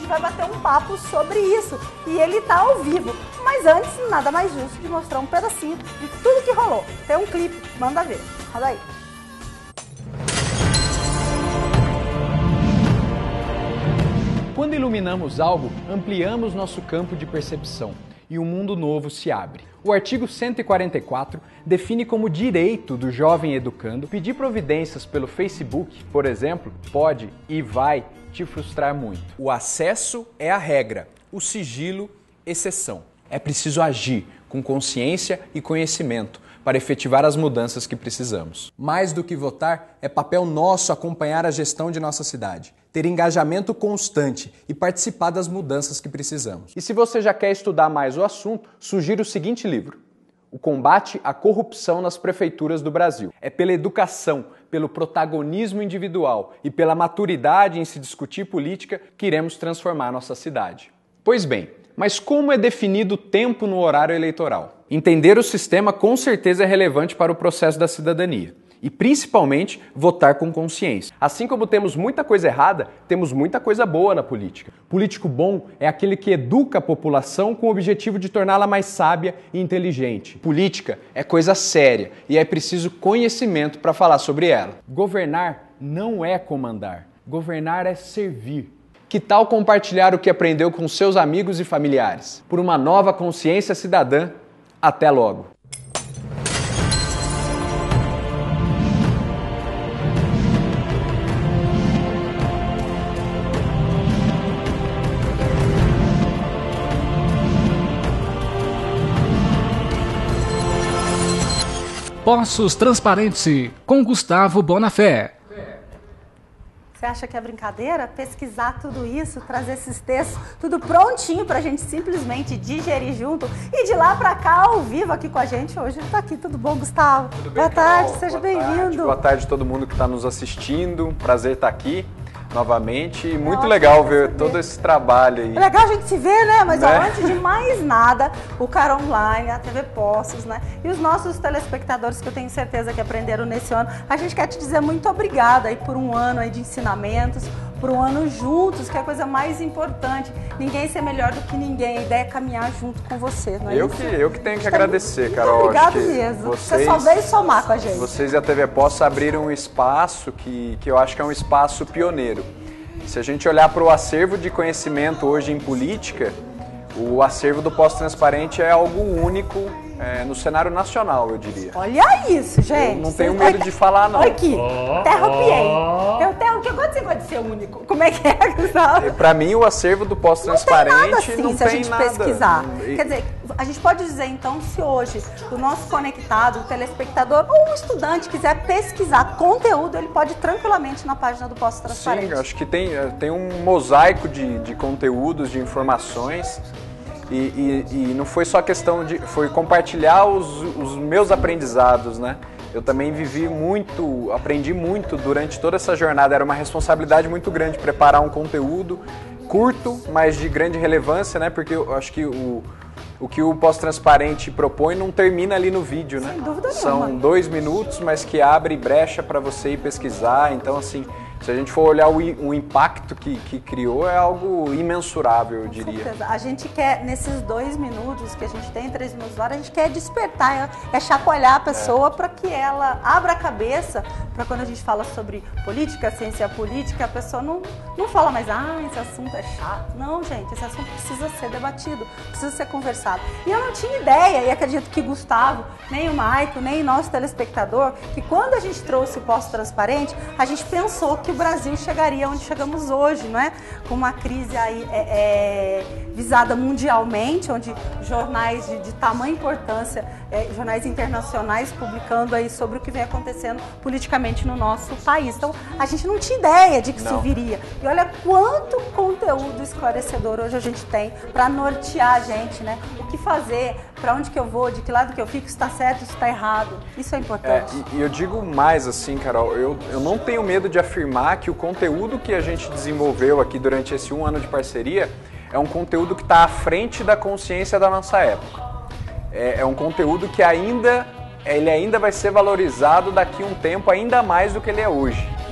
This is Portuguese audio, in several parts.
vai bater um papo sobre isso. E ele tá ao vivo. Mas antes, nada mais justo de mostrar um pedacinho de tudo que rolou. Tem um clipe, manda ver. Roda aí. Quando iluminamos algo, ampliamos nosso campo de percepção e um mundo novo se abre. O artigo 144 define como direito do jovem educando pedir providências pelo Facebook, por exemplo, pode e vai te frustrar muito. O acesso é a regra, o sigilo, exceção. É preciso agir com consciência e conhecimento para efetivar as mudanças que precisamos. Mais do que votar, é papel nosso acompanhar a gestão de nossa cidade, ter engajamento constante e participar das mudanças que precisamos. E se você já quer estudar mais o assunto, sugiro o seguinte livro: O Combate à Corrupção nas Prefeituras do Brasil. É pela educação, pelo protagonismo individual e pela maturidade em se discutir política que iremos transformar a nossa cidade. Pois bem, mas como é definido o tempo no horário eleitoral? Entender o sistema com certeza é relevante para o processo da cidadania. E principalmente votar com consciência. Assim como temos muita coisa errada, temos muita coisa boa na política. Político bom é aquele que educa a população com o objetivo de torná-la mais sábia e inteligente. Política é coisa séria e é preciso conhecimento para falar sobre ela. Governar não é comandar, governar é servir. Que tal compartilhar o que aprendeu com seus amigos e familiares? Por uma nova consciência cidadã. Até logo! Poços Transparentes, com Gustavo Bonafé. Você acha que é brincadeira? Pesquisar tudo isso, trazer esses textos, tudo prontinho pra gente simplesmente digerir junto e de lá pra cá, ao vivo aqui com a gente. Hoje ele tá aqui, tudo bom, Gustavo? Tudo bem, boa tarde, Carol? seja bem-vindo. Boa tarde a todo mundo que está nos assistindo, prazer estar aqui novamente. E muito legal ver todo esse trabalho aí. É legal a gente se ver, né? Mas ó, antes de mais nada, o Cara Online, a TV Poços, né? E os nossos telespectadores que eu tenho certeza que aprenderam nesse ano, a gente quer te dizer muito obrigada aí por um ano aí de ensinamentos, por um ano juntos, que é a coisa mais importante. Ninguém ser melhor do que ninguém, a ideia é caminhar junto com você, não é isso? Eu que tenho que agradecer, Carol. Obrigado mesmo. Você só veio somar com a gente. Vocês e a TV Poços abriram um espaço que eu acho que é um espaço pioneiro. Se a gente olhar para o acervo de conhecimento hoje em política, o acervo do Poços Transparente é algo único no cenário nacional, eu diria. Olha isso, gente. Eu não tenho medo de falar, não. Olha aqui, terropiei. O que aconteceu de ser único? Como é que é, Gustavo? Para mim, o acervo do Poços Transparente não tem nada assim, não se a tem gente nada. pesquisar. Quer dizer, a gente pode dizer então, se hoje o nosso conectado, o telespectador ou um estudante quiser pesquisar conteúdo, ele pode tranquilamente na página do Poços Transparente. Sim, acho que tem um mosaico de conteúdos, de informações. E não foi só questão foi compartilhar os meus aprendizados, né? Eu também aprendi muito durante toda essa jornada. Era uma responsabilidade muito grande preparar um conteúdo curto, mas de grande relevância, né? Porque eu acho que o que o Poços Transparente propõe não termina ali no vídeo, né? Sem dúvida nenhuma. São 2 minutos, mas que abre brecha para você ir pesquisar. Então, assim, se a gente for olhar o impacto que criou, é algo imensurável, eu diria. Com certeza. A gente quer, nesses 2 minutos que a gente tem, 3 minutos lá, a gente quer despertar, é chacoalhar a pessoa para que ela abra a cabeça, para quando a gente fala sobre política, ciência política, a pessoa não fala mais, esse assunto é chato. Não, gente, esse assunto precisa ser debatido, precisa ser conversado. E eu não tinha ideia, e acredito que Gustavo, nem o Maico, nem o nosso telespectador, que quando a gente trouxe o Poços Transparente, a gente pensou que o Brasil chegaria onde chegamos hoje, não é? Com uma crise aí visada mundialmente, onde jornais de tamanha importância, jornais internacionais publicando aí sobre o que vem acontecendo politicamente no nosso país. Então, a gente não tinha ideia de que isso viria. E olha quanto conteúdo esclarecedor hoje a gente tem para nortear a gente, né? O que fazer, para onde que eu vou, de que lado que eu fico, se está certo, se está errado. Isso é importante. E eu digo mais assim, Carol, eu não tenho medo de afirmar que o conteúdo que a gente desenvolveu aqui durante esse 1 ano de parceria é um conteúdo que está à frente da consciência da nossa época. É um conteúdo que ainda vai ser valorizado daqui a um tempo, ainda mais do que ele é hoje.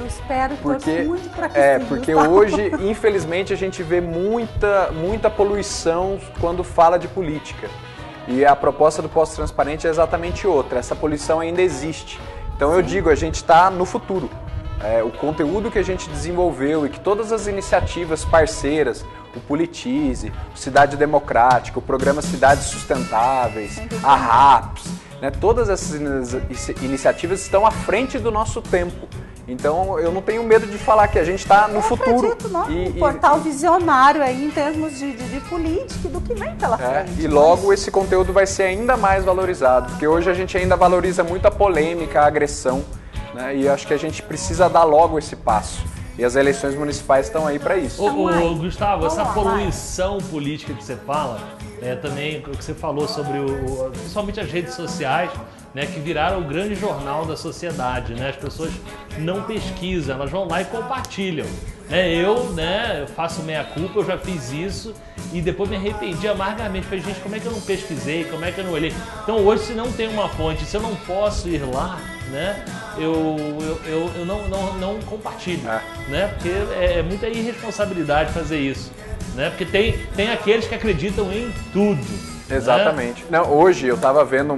espero e torço muito para que sim, porque Gustavo. hoje, infelizmente, a gente vê muita poluição quando fala de política. E a proposta do Poços Transparentes é exatamente outra. Essa poluição ainda existe. Então eu digo, a gente está no futuro. O conteúdo que a gente desenvolveu e que todas as iniciativas parceiras, o Politize, o Cidade Democrática, o Programa Cidades Sustentáveis, a RAPS, né, todas essas iniciativas estão à frente do nosso tempo. Então eu não tenho medo de falar que a gente está no futuro. Acredito, não? Um portal visionário aí em termos de política e do que vem pela frente. E logo esse conteúdo vai ser ainda mais valorizado, porque hoje a gente ainda valoriza muito a polêmica, a agressão, né, e acho que a gente precisa dar logo esse passo. E as eleições municipais estão aí para isso. Ô, Gustavo, essa poluição política que você fala, também o que você falou sobre principalmente as redes sociais, né, que viraram o grande jornal da sociedade, né? As pessoas não pesquisam, elas vão lá e compartilham. Eu faço meia-culpa, eu já fiz isso e depois me arrependi amargamente. Falei, gente, como é que eu não pesquisei, como é que eu não olhei? Então hoje, se não tem uma fonte, se eu não posso ir lá, né, eu não compartilho, né? Porque é muita irresponsabilidade fazer isso, né? Porque tem aqueles que acreditam em tudo. Exatamente. Né? Não, hoje eu estava vendo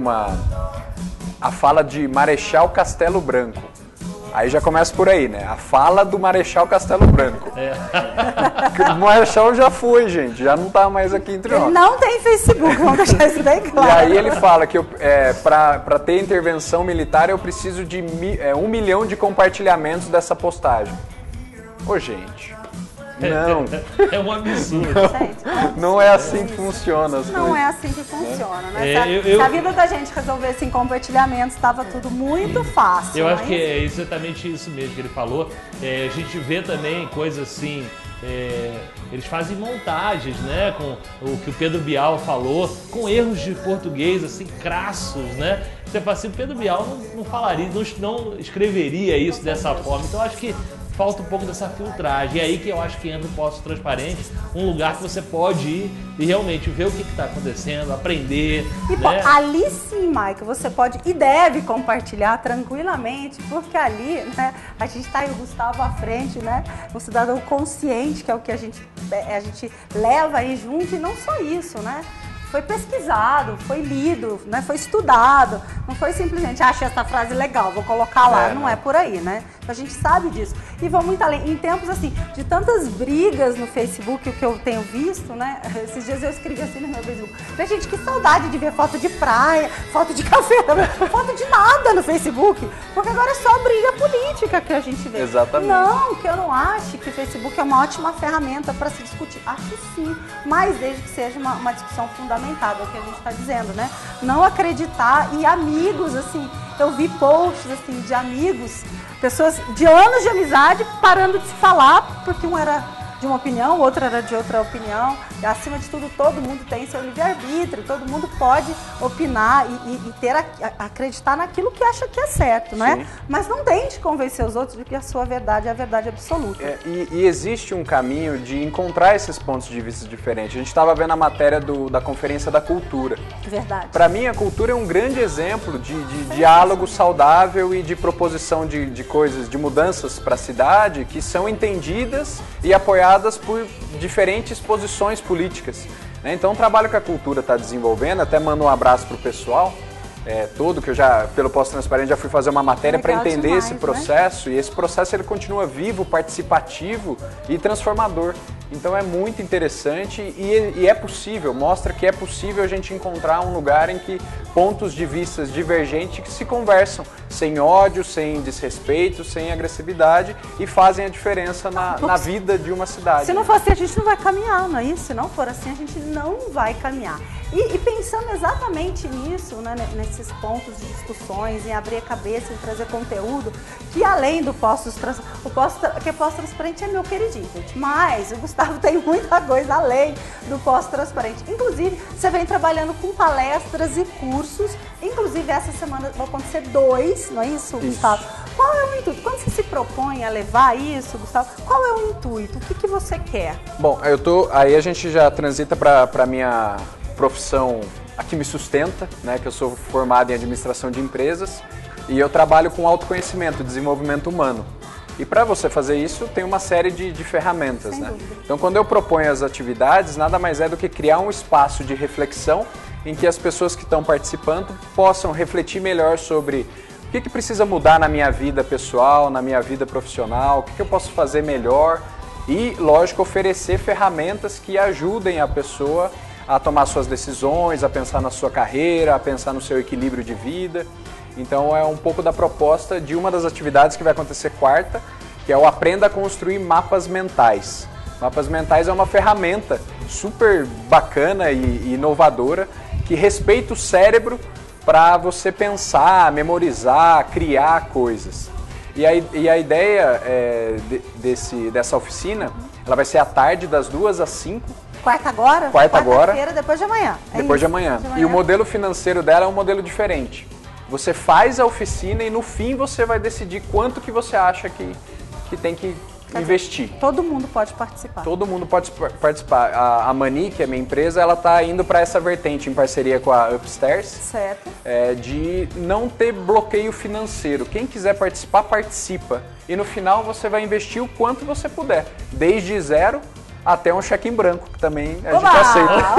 a fala de Marechal Castelo Branco. Aí já começa por aí, né? A fala do Marechal Castelo Branco. O Marechal já foi, gente. Já não tá mais aqui entre nós. Ele não tem Facebook, vamos deixar isso bem claro. E aí ele fala que para ter intervenção militar eu preciso de 1 milhão de compartilhamentos dessa postagem. Ô, gente... Não. É um absurdo. Não é assim que funciona as coisas. Não é assim que funciona, né? Se a vida da gente resolvesse em compartilhamentos, estava tudo muito fácil. Eu acho que é exatamente isso mesmo que ele falou. A gente vê também coisas assim... eles fazem montagens, né, com o que o Pedro Bial falou, com erros de português assim crassos, né? Você fala assim, o Pedro Bial não falaria, não escreveria isso dessa forma. Então eu acho que falta um pouco dessa filtragem. E aí que eu acho que entra o Poços Transparentes, um lugar que você pode ir e realmente ver o que está acontecendo, aprender. E né? Ali sim, Michael, você pode e deve compartilhar tranquilamente, porque ali, né, a gente está aí o Gustavo à frente, né? Um cidadão consciente, que é o que a gente leva aí junto, e não só isso, né? Foi pesquisado, foi lido, né? Foi estudado, não foi simplesmente, achei essa frase legal, vou colocar lá, não é por aí, né? A gente sabe disso. E vão muito além. Em tempos, assim, de tantas brigas no Facebook, o que eu tenho visto, né? Esses dias eu escrevi assim no meu Facebook. Falei, gente, que saudade de ver foto de praia, foto de café, foto de nada no Facebook. Porque agora é só briga política que a gente vê. Exatamente. Não, que eu não acho que o Facebook é uma ótima ferramenta para se discutir. Acho sim, mas desde que seja uma discussão fundamentada, é o que a gente está dizendo, né? Não acreditar. E amigos, assim, eu vi posts, assim, de amigos, pessoas de anos de amizade parando de se falar porque um era de uma opinião, o outro era de outra opinião. E, acima de tudo, todo mundo tem seu livre-arbítrio, todo mundo pode opinar e acreditar naquilo que acha que é certo, né? Sim. Mas não tente convencer os outros de que a sua verdade é a verdade absoluta. E existe um caminho de encontrar esses pontos de vista diferentes. A gente estava vendo a matéria da Conferência da Cultura. Verdade. Para mim, a cultura é um grande exemplo de diálogo saudável e de proposição de coisas, de mudanças para a cidade que são entendidas e apoiadas por diferentes posições políticas. Então, o trabalho que a cultura está desenvolvendo, até mando um abraço para o pessoal todo, que eu já, pelo Poços Transparentes, já fui fazer uma matéria para entender demais, esse processo, né? E esse processo ele continua vivo, participativo e transformador. Então é muito interessante e é possível, mostra que é possível a gente encontrar um lugar em que pontos de vista divergentes que se conversam, sem ódio, sem desrespeito, sem agressividade e fazem a diferença na vida de uma cidade. Se não for assim, a gente não vai caminhar, não é isso? Se não for assim, a gente não vai caminhar. E pensando exatamente nisso, né, nesses pontos de discussões, em abrir a cabeça, em trazer conteúdo, que além do Poços Transparente é meu queridinho, gente, mas o Gustavo tem muita coisa além do Poços Transparente. Inclusive, você vem trabalhando com palestras e cursos, inclusive essa semana vão acontecer 2, não é isso, Gustavo? Qual é o intuito? Quando você se propõe a levar isso, Gustavo, qual é o intuito? O que você quer? Bom, aí a gente já transita para a minha profissão a que me sustenta, né, que eu sou formado em administração de empresas e eu trabalho com autoconhecimento, desenvolvimento humano. E para você fazer isso, tem uma série de ferramentas, Sem né? dúvida. Então, quando eu proponho as atividades, nada mais é do que criar um espaço de reflexão em que as pessoas que estão participando possam refletir melhor sobre o que precisa mudar na minha vida pessoal, na minha vida profissional, o que eu posso fazer melhor e, lógico, oferecer ferramentas que ajudem a pessoa a tomar suas decisões, a pensar na sua carreira, a pensar no seu equilíbrio de vida. Então é um pouco da proposta de uma das atividades que vai acontecer quarta, que é o Aprenda a Construir Mapas Mentais. Mapas mentais é uma ferramenta super bacana e inovadora que respeita o cérebro para você pensar, memorizar, criar coisas. E a ideia dessa oficina, ela vai ser à tarde, das 2 às 5. Quarta agora? Quarta agora. Quarta-feira, depois de amanhã. Depois de amanhã. E o modelo financeiro dela é um modelo diferente. Você faz a oficina e no fim você vai decidir quanto que você acha que tem que investir. Todo mundo pode participar. Todo mundo pode participar. A Mani, que é minha empresa, ela está indo para essa vertente em parceria com a Upstairs. Certo. De não ter bloqueio financeiro. Quem quiser participar, participa. E no final você vai investir o quanto você puder. Desde 0 até um cheque em branco, que também a gente aceita.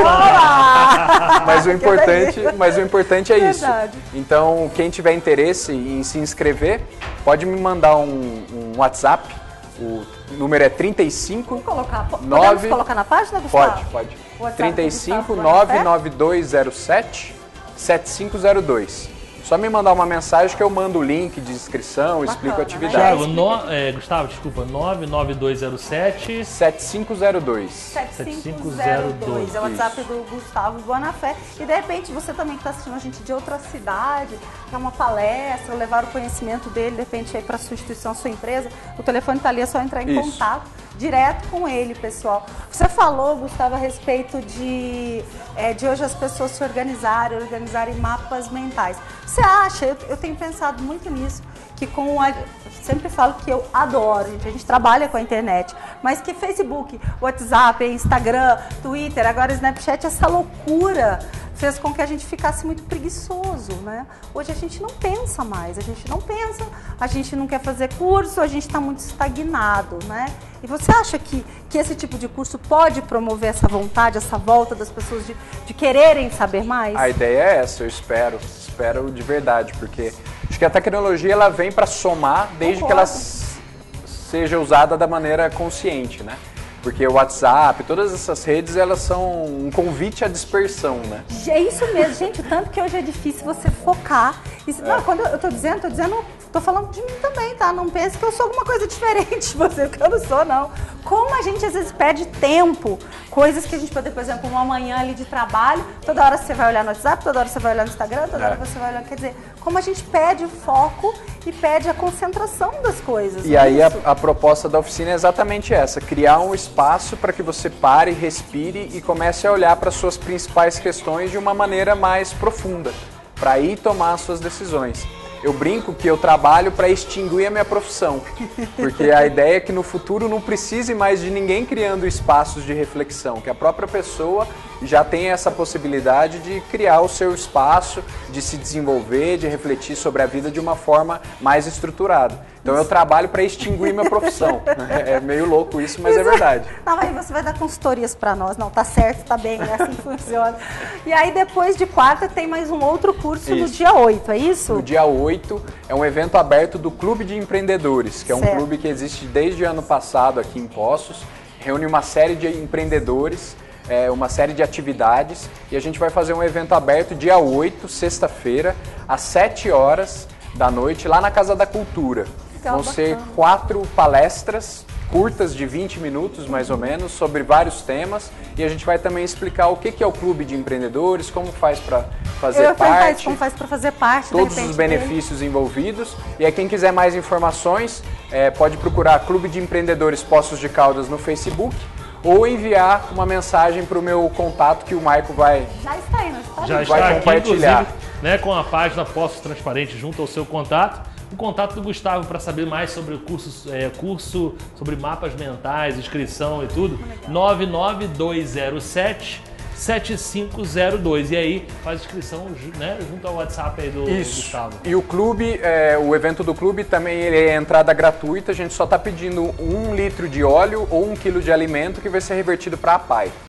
Mas o importante é isso. Então, quem tiver interesse em se inscrever, pode me mandar um WhatsApp. O número é 35. Podemos colocar na página, Gustavo? Pode. 35 99207 7502. Só me mandar uma mensagem que eu mando o link de inscrição, explico a atividade. Thiago, Gustavo, desculpa, 99207 7502. 7502. É o WhatsApp do Gustavo Bonafé. E de repente você também que está assistindo a gente de outra cidade, quer uma palestra, levar o conhecimento dele, de repente aí para sua instituição, sua empresa, o telefone está ali, é só entrar em contato direto com ele, pessoal. Você falou, Gustavo, a respeito de hoje as pessoas se organizarem mapas mentais. Você acha, eu tenho pensado muito nisso, que sempre falo que eu adoro, a gente trabalha com a internet, mas que Facebook, WhatsApp, Instagram, Twitter, agora Snapchat, essa loucura fez com que a gente ficasse muito preguiçoso, né? Hoje a gente não pensa mais, a gente não quer fazer curso, a gente está muito estagnado, né? E você acha que esse tipo de curso pode promover essa vontade, essa volta das pessoas de quererem saber mais? A ideia é essa, eu espero de verdade, porque acho que a tecnologia ela vem para somar desde que ela seja usada da maneira consciente, né? Porque o WhatsApp, todas essas redes, elas são um convite à dispersão, né? É isso mesmo, gente, o tanto que hoje é difícil você focar. Não, quando eu tô falando de mim também, tá? Não pense que eu sou alguma coisa diferente de você, porque eu não sou, não. Como a gente às vezes perde tempo, coisas que a gente pode, por exemplo, uma manhã ali de trabalho, toda hora você vai olhar no WhatsApp, toda hora você vai olhar no Instagram, toda hora você vai olhar, quer dizer, como a gente perde o foco e perde a concentração das coisas. E aí a proposta da oficina é exatamente essa, criar um espaço para que você pare, respire e comece a olhar para as suas principais questões de uma maneira mais profunda, para aí tomar as suas decisões. Eu brinco que eu trabalho para extinguir a minha profissão, porque a ideia é que no futuro não precise mais de ninguém criando espaços de reflexão, que a própria pessoa já tenha essa possibilidade de criar o seu espaço, de se desenvolver, de refletir sobre a vida de uma forma mais estruturada. Então eu trabalho para extinguir minha profissão. É meio louco isso, mas é verdade. Não, aí você vai dar consultorias para nós. Não, tá certo, tá bem, é assim que funciona. E aí depois de quarta tem mais um outro curso no dia 8, é isso? No dia 8 é um evento aberto do Clube de Empreendedores, que é um clube que existe desde o ano passado aqui em Poços. Reúne uma série de empreendedores, uma série de atividades, e a gente vai fazer um evento aberto dia 8, sexta-feira, às 7 horas da noite, lá na Casa da Cultura. Vão ser 4 palestras curtas de 20 minutos, mais ou menos, sobre vários temas, e a gente vai também explicar o que é o Clube de Empreendedores, como faz para fazer parte, como faz para fazer parte, todos os benefícios envolvidos. E aí quem quiser mais informações, pode procurar Clube de Empreendedores Poços de Caldas no Facebook, ou enviar uma mensagem para o meu contato que o Maico vai compartilhar. Aqui, né, com a página Poços Transparentes junto ao seu contato. O contato do Gustavo para saber mais sobre o curso sobre mapas mentais, inscrição e tudo, 99207 7502. E aí faz inscrição, né, junto ao WhatsApp aí do Gustavo. E o clube, o evento do clube também ele é entrada gratuita, a gente só está pedindo 1 litro de óleo ou 1 quilo de alimento que vai ser revertido para a APAI.